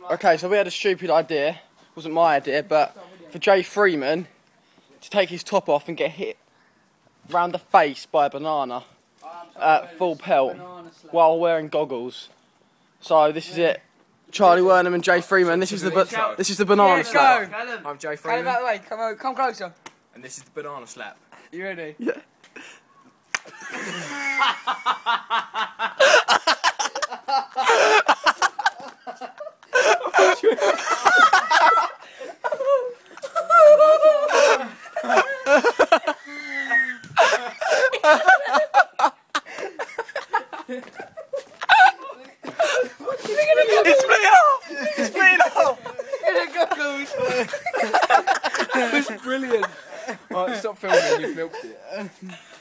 Okay, so we had a stupid idea. It wasn't my idea, but for Jay Freeman to take his top off and get hit round the face by a banana at full pelt while wearing goggles. So this is it. Charlie Wernham and Jay Freeman. This is the banana slap. I'm Jay Freeman. Out the way. Come closer. And this is the banana slap. You ready? Yeah. It's split off! It's split off! It was brilliant. Right, stop filming, you've milked it.